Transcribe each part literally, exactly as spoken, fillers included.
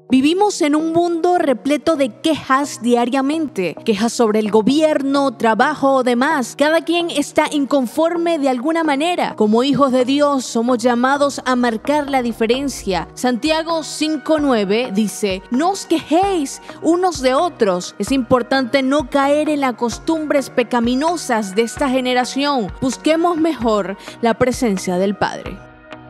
Vivimos en un mundo repleto de quejas diariamente, quejas sobre el gobierno, trabajo o demás. Cada quien está inconforme de alguna manera. Como hijos de Dios somos llamados a marcar la diferencia. Santiago cinco nueve dice: no os quejéis unos de otros. Es importante no caer en las costumbres pecaminosas de esta generación. Busquemos mejor la presencia del Padre.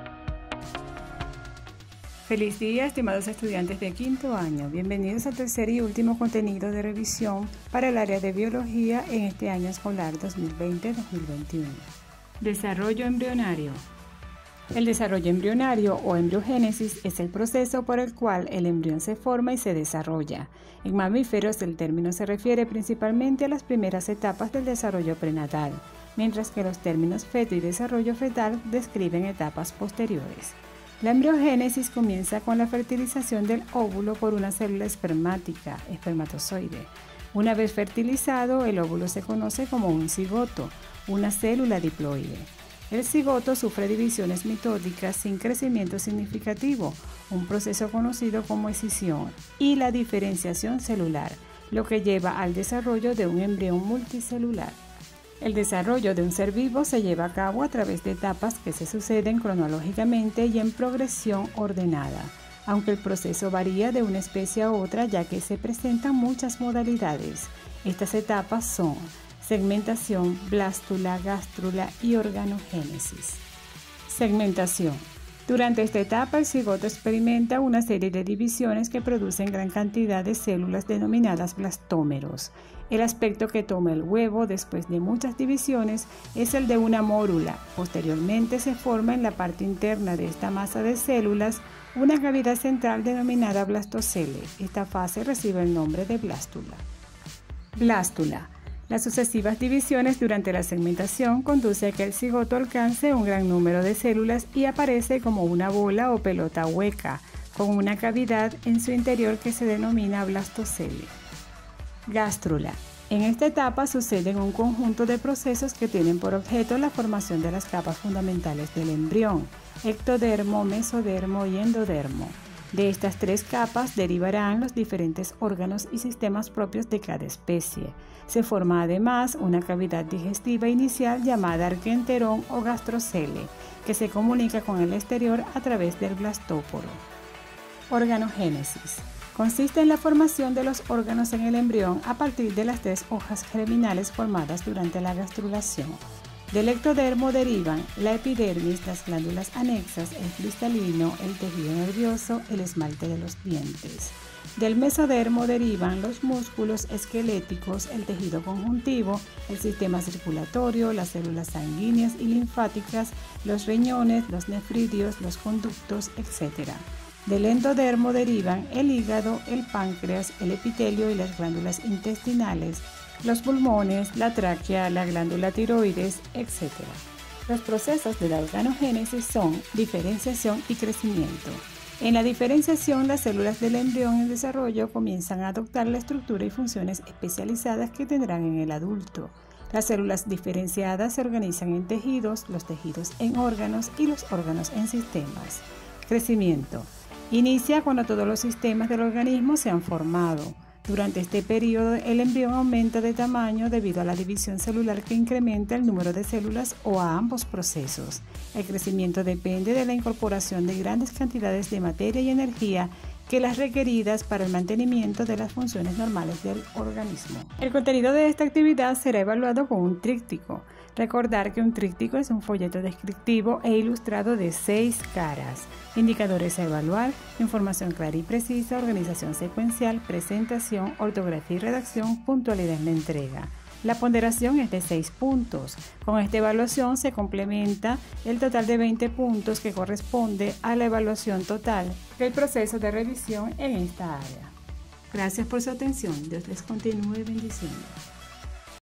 Feliz día, estimados estudiantes de quinto año. Bienvenidos al tercer y último contenido de revisión para el área de biología en este año escolar dos mil veinte dos mil veintiuno. Desarrollo embrionario. El desarrollo embrionario o embriogénesis es el proceso por el cual el embrión se forma y se desarrolla. En mamíferos el término se refiere principalmente a las primeras etapas del desarrollo prenatal, mientras que los términos feto y desarrollo fetal describen etapas posteriores. La embriogénesis comienza con la fertilización del óvulo por una célula espermática, espermatozoide. Una vez fertilizado, el óvulo se conoce como un cigoto, una célula diploide. El cigoto sufre divisiones mitóticas sin crecimiento significativo, un proceso conocido como escisión, y la diferenciación celular, lo que lleva al desarrollo de un embrión multicelular. El desarrollo de un ser vivo se lleva a cabo a través de etapas que se suceden cronológicamente y en progresión ordenada, aunque el proceso varía de una especie a otra ya que se presentan muchas modalidades. Estas etapas son segmentación, blástula, gástrula y organogénesis. Segmentación. Durante esta etapa, el cigoto experimenta una serie de divisiones que producen gran cantidad de células denominadas blastómeros. El aspecto que toma el huevo después de muchas divisiones es el de una mórula. Posteriormente se forma en la parte interna de esta masa de células una cavidad central denominada blastocele. Esta fase recibe el nombre de blástula. Blástula. Las sucesivas divisiones durante la segmentación conduce a que el cigoto alcance un gran número de células y aparece como una bola o pelota hueca, con una cavidad en su interior que se denomina blastocele. Gástrula. En esta etapa suceden un conjunto de procesos que tienen por objeto la formación de las capas fundamentales del embrión: ectodermo, mesodermo y endodermo. De estas tres capas derivarán los diferentes órganos y sistemas propios de cada especie. Se forma además una cavidad digestiva inicial llamada arquenterón o gastrocele, que se comunica con el exterior a través del blastóporo. Organogénesis. Consiste en la formación de los órganos en el embrión a partir de las tres hojas germinales formadas durante la gastrulación. Del ectodermo derivan la epidermis, las glándulas anexas, el cristalino, el tejido nervioso, el esmalte de los dientes. Del mesodermo derivan los músculos esqueléticos, el tejido conjuntivo, el sistema circulatorio, las células sanguíneas y linfáticas, los riñones, los nefridios, los conductos, etcétera. Del endodermo derivan el hígado, el páncreas, el epitelio y las glándulas intestinales, los pulmones, la tráquea, la glándula tiroides, etcétera. Los procesos de la organogénesis son diferenciación y crecimiento. En la diferenciación, las células del embrión en desarrollo comienzan a adoptar la estructura y funciones especializadas que tendrán en el adulto. Las células diferenciadas se organizan en tejidos, los tejidos en órganos y los órganos en sistemas. Crecimiento. Inicia cuando todos los sistemas del organismo se han formado. Durante este periodo, el embrión aumenta de tamaño debido a la división celular que incrementa el número de células o a ambos procesos. El crecimiento depende de la incorporación de grandes cantidades de materia y energía que las requeridas para el mantenimiento de las funciones normales del organismo. El contenido de esta actividad será evaluado con un tríptico. Recordar que un tríptico es un folleto descriptivo e ilustrado de seis caras. Indicadores a evaluar: información clara y precisa, organización secuencial, presentación, ortografía y redacción, puntualidad en la entrega. La ponderación es de seis puntos. Con esta evaluación se complementa el total de veinte puntos que corresponde a la evaluación total del proceso de revisión en esta área. Gracias por su atención. Dios les continúe bendiciendo.